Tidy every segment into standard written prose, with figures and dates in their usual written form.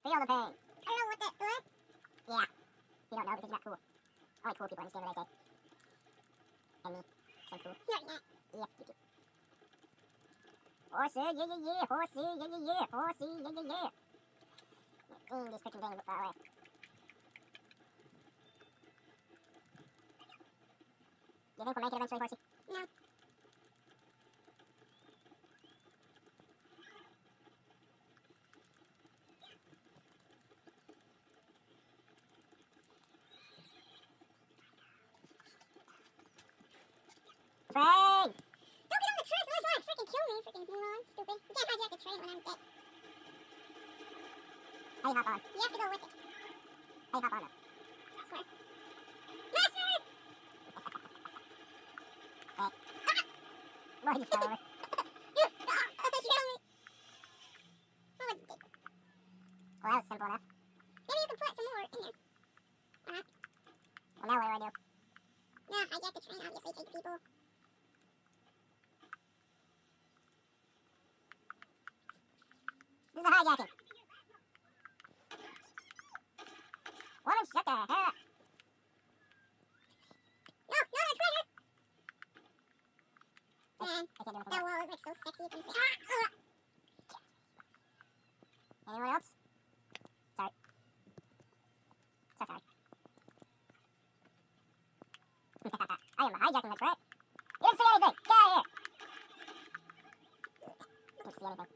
Feel the pain. I don't know what that was. Yeah. You don't know because you're not cool. Only cool people understand what I say. And me. So cool. You're not. Yep, you do. Horsey, yeah, yeah, yeah. Horsey, yeah, yeah, yeah. Horsey, yeah, yeah, yeah. This freaking thing is far away. You think we'll make it eventually, Horsey? No. Train! Don't get on the train, so that's freaking kill me, freaking moron, stupid. You can't hijack the train when I'm dead. How you hop on? You have to go with it. How you hop on it? Swear. Master! Boy, you fell over. You got me. What was it? Well, that was simple enough. Maybe you can put some more in there. Well, now what do I do? No, hijack the train, obviously, take people. This is a hijacking. Woman, shut the hell up. No, no, no, treasure! Man, I can't do anything. that wall is like so sexy, you can see. Anyone else? Sorry. So sorry. I am hijacking the train. You didn't see anything. Get out of here. Didn't see anything.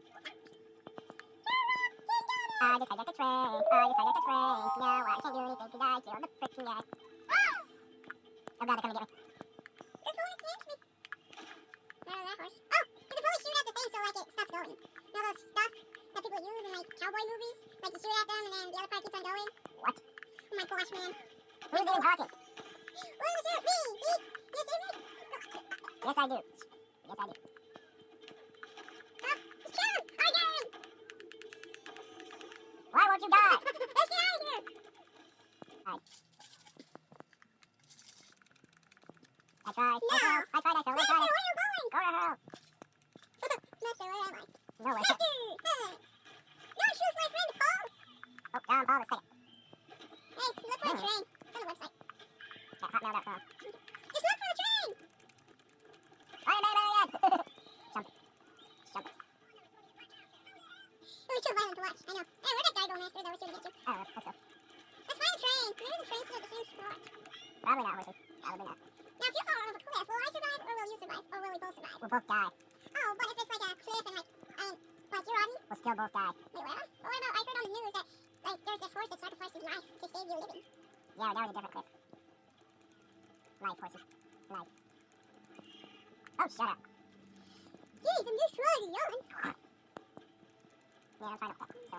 I just hijacked the train. I just hijacked the train. No, I can't do anything because I killed the freaking guy. Oh god, they're coming to get me. They're going against me. Where is that horse? Oh, you can probably shoot at the thing so like it stops going. You know those stuff that people use in like cowboy movies? Like you shoot at them and then the other part keeps on going? What? Oh my gosh, man. Who's even talking? Oh, this is me! See? You see me? Yes, I do. Yes, I do. Oh, it's Kim! I got him! Why won't you die? Let's get out of here! I tried. No! I failed. I tried. Master, where are you going? Go to hell. Master, where am I? Nowhere. Master! Don't shoot my friend Paul! Oh, down, Paul, a second. Hey, look for a train. It's on the website. At hotmail.com. Just look for the train! Iron Man, Iron Man! Jump it. Jump it. It was too violent to watch, I know. Hey, where'd that guy go, Master, that was shooting at you? I don't know. Let's go. Let's find the train. Maybe the train's still at the same spot. Probably not, Horsey. Probably not. Now, if you fall off a cliff, will I survive or will you survive? Or will we both survive? We'll both die. Oh, but if it's like a cliff and like you're on? We'll still both die. Wait, what? Or what about, I heard on the news that like there's this horse that sacrificed his life to save you living. Yeah, that was a different clip. Life, Horsey. Life. Oh, shut up. Jeez, I'm just trying to yawn. Yeah, I'm fine with that. So.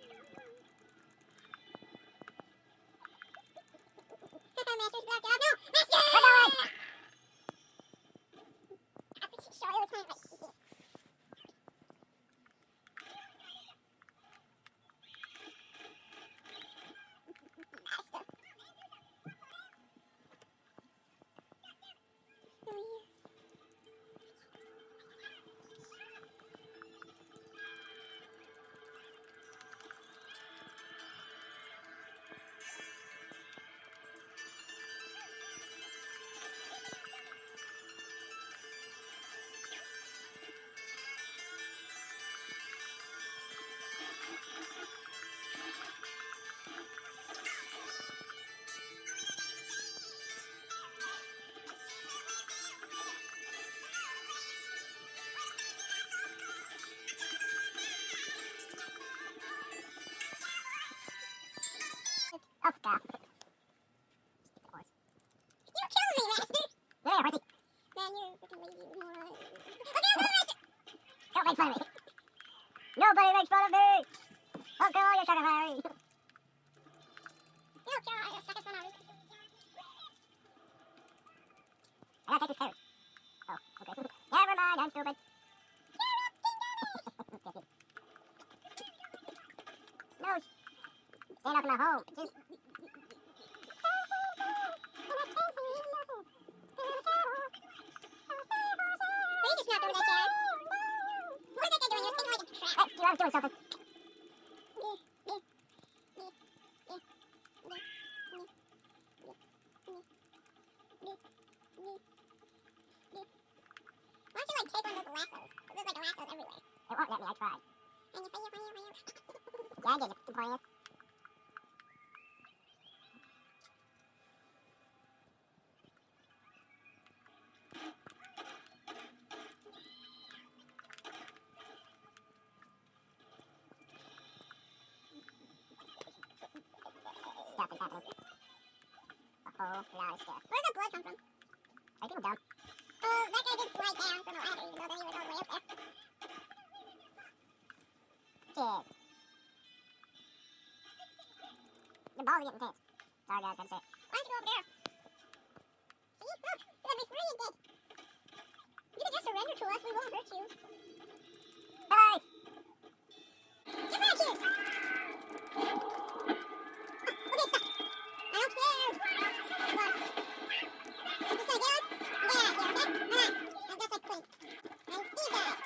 Master's back out. No! Master! We're going! Sorry, I was kind of like... Master. Oh, yeah. Oh, God. Stupid horse. You killed me, Master! Get here, Horsey. Man, you're a freaking lazy moron. Okay, Master! Don't make fun of me. Nobody makes fun of me. Uncle, you're trying to hurry. No, Carol, I got stuck in front of you. I gotta take this carrot. Oh, okay. Never mind, I'm stupid. No, stand up in my home. Just... Will you just knock over that chair? What is that guy doing? You're sitting like a trap. Hey, I was doing something. Yeah. It won't let me, I tried. And you fail. Yeah, I did it. Pointless. Stuff is happening. A whole lot of stuff. Where's the blood come from? Are people dumb? Oh, that guy did slide down from the ladder, even though that he was all the way up there. Cheers. The ball's getting pinched. Sorry guys, gotta say it. Why don't you go over there? See? Look, you're gonna be free again. You can just surrender to us, we won't hurt you. Bye! Get back here! Okay, stop. I don't care. Come on. Just gonna get on? Get out of here, okay? Alright. I'm just like queen. And these guys.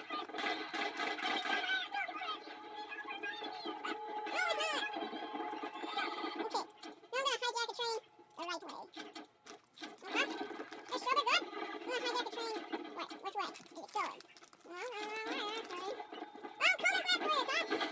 No, it's not. Okay. Now I'm gonna hijack a train the right way. Okay? Is shoulder good? I'm gonna hijack a train. What? Which way? Is it shoulder? No, sorry. I'm coming back for you, Doc.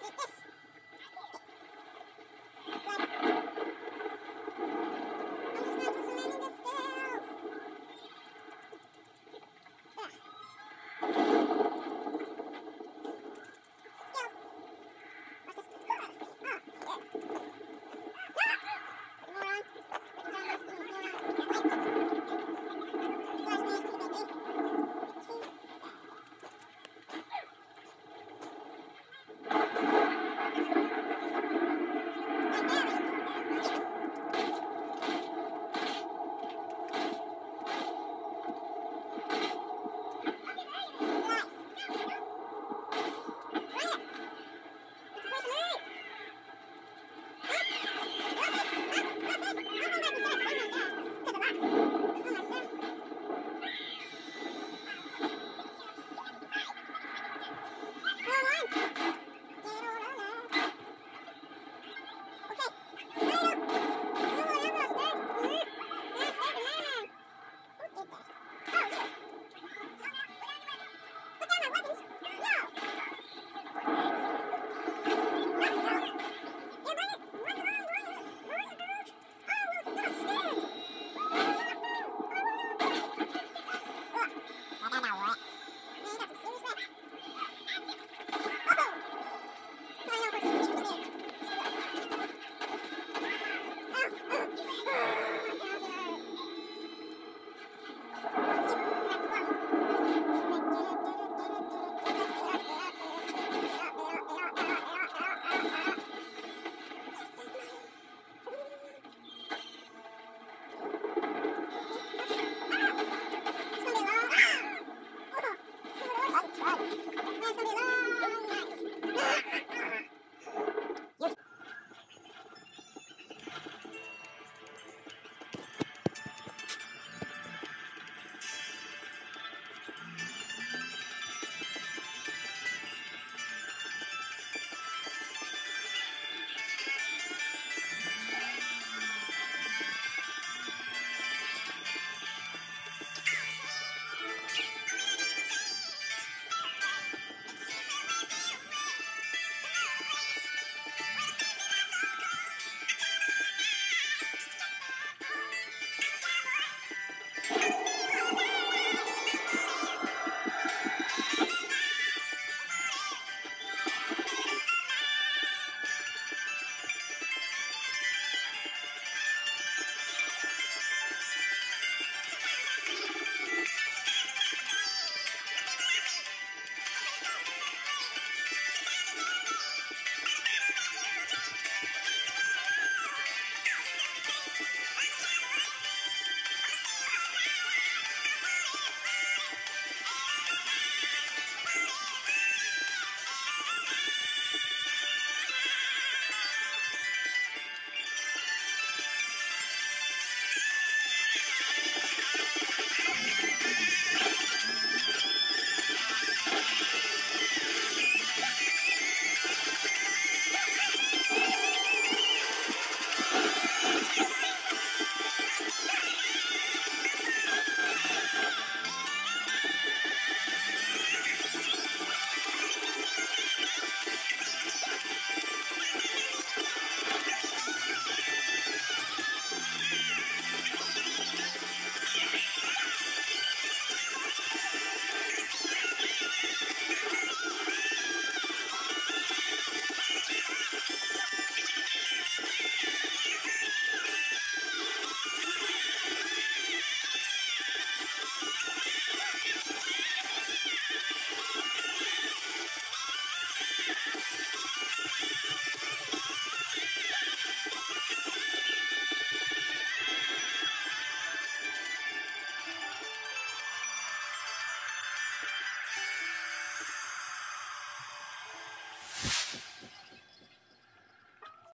It's gonna be long.